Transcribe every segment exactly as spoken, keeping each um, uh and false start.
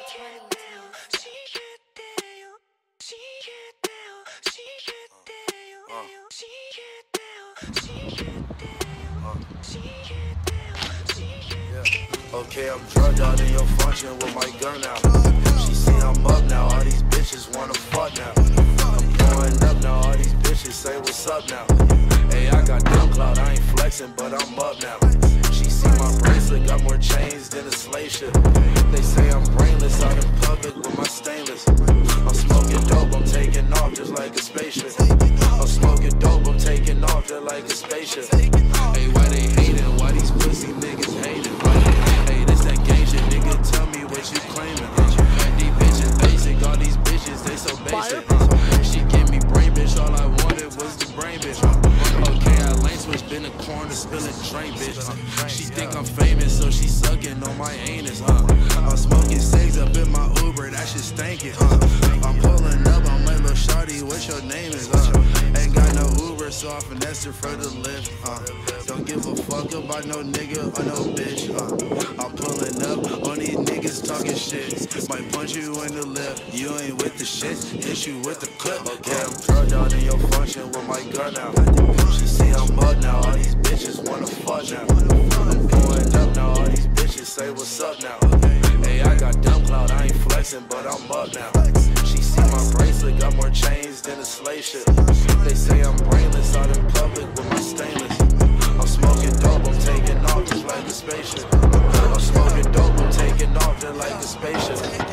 Okay, I'm drugged out in your function with my gun out. She see I'm up now, all these bitches wanna fuck now. I'm going up now, all these bitches say what's up now. Hey, I got dumb clout, I ain't flexing, but I'm up now. She see my bracelet, got more chains than a slave ship. They say I'm brainless out in public with my stainless. I'm smoking dope, I'm taking off just like a spaceship. I'm smoking dope, I'm taking off just like a spaceship. Hey, why they hating? Why these pussy niggas hating? Hey, this that gay shit, nigga, tell me what you claiming. These bitches basic, all these bitches, they so basic. She give me brain, bitch, all I wanted was the brain, bitch. Okay, I lane switch, been a corner, spilling drain, bitch. She think I'm famous, so she sucking on my anus, huh? I'm smoking cigs up in my Uber, that shit stankin', huh? I'm pulling up, I'm like, lil' shawty, what your name is, huh? Ain't got no Uber, so I finesse it for the lift, huh? Don't give a fuck about no nigga or no bitch, huh? I'm pulling up on these niggas talking shit. Might punch you in the lip, you ain't with the shit, hit you with the clip. Okay, I'm drugged out in your function with my gun out. She see I'm up now, all these bitches wanna fuck now. I'm going up now, all these bitches say what's up now. Hey, I got dumb clout, I ain't flexing, but I'm up now. She see my bracelet, got more chains than a slave ship. They say I'm brainless out in public with my stainless. I'm smoking dope, I'm taking off just like a spaceship. I'm smoking dope, I'm taking off just like a spaceship.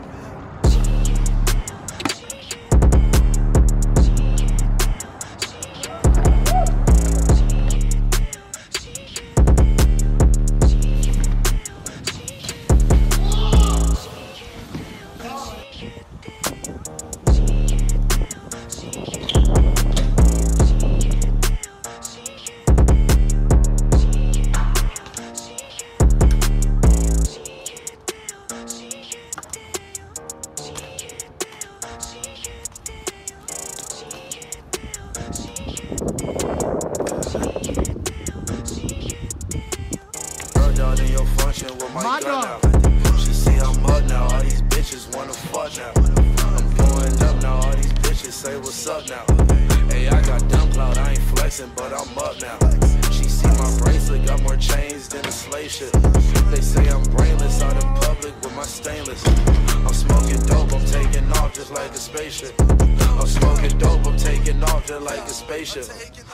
In your function with my, my gun out. She see I'm up now, all these bitches wanna fuck now. I'm going up now, all these bitches say what's up now. Hey, I got dumb clout, I ain't flexing, but I'm up now. She see my bracelet, got more chains than a slave ship. They say I'm brainless out in public with my stainless. I'm smoking dope, I'm taking off just like a spaceship. I'm smoking dope, I'm taking off just like a spaceship.